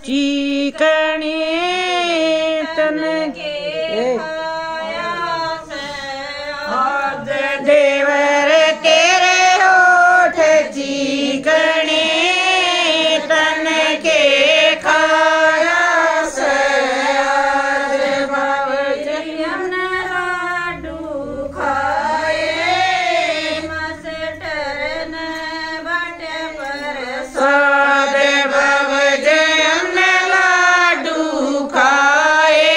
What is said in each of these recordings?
चीकणी तन के देवर तेरे होठ चीकणी तन के खाया से आज भवजन लाडू खाए मस्टर न बट पर साद भवजन लाडू खाए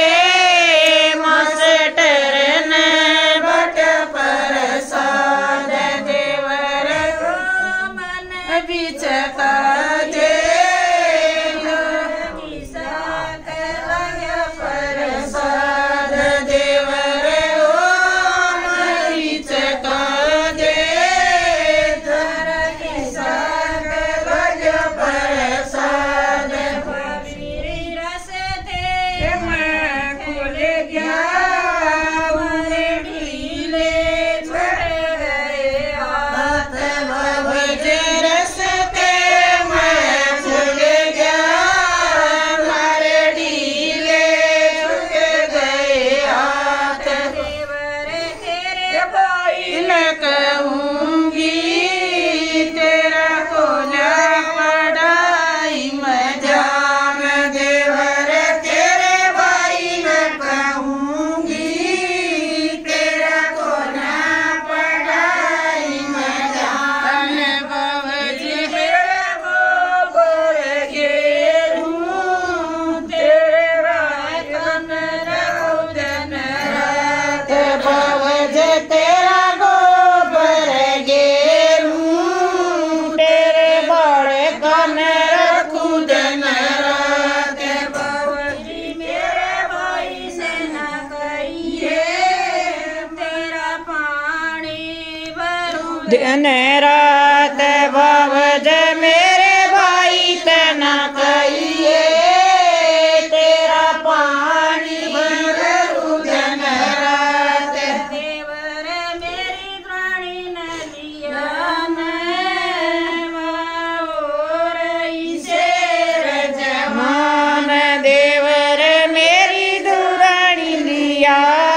मस्टर न बट पर साद देवर मन बिचका कहूंगी तेरा को जा पढ़ाई मजाम देवर तेरे भाई न कहूंगी तेरा को ना पढ़ाई मजाम भवजी मेरा गोबर घेरूं तेरे भाई कन रौदन रात भवज तेरा दिन रात भवज मेरे भाई तना कहिए तेरा पानी भरू दिन रात देवर मेरी प्राणी न लिया से रजमान देवर मेरी दुरानी लिया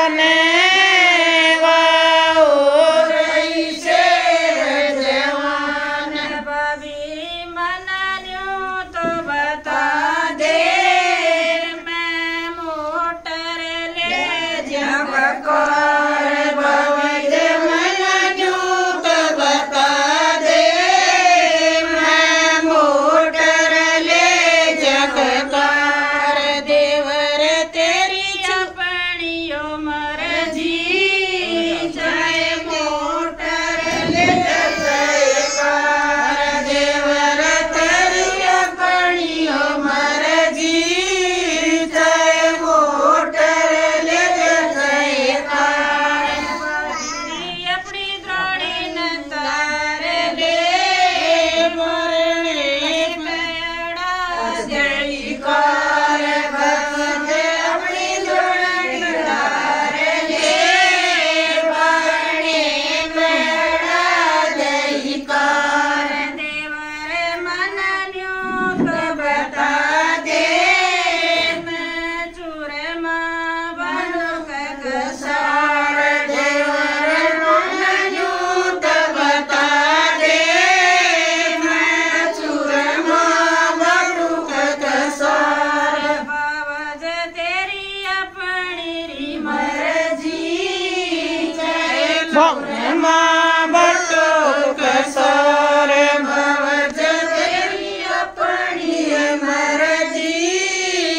माँ बटो कसौर भवज तेरी अपनी मर्जी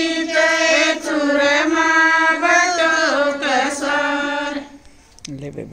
चुर माँ बटो कसौर।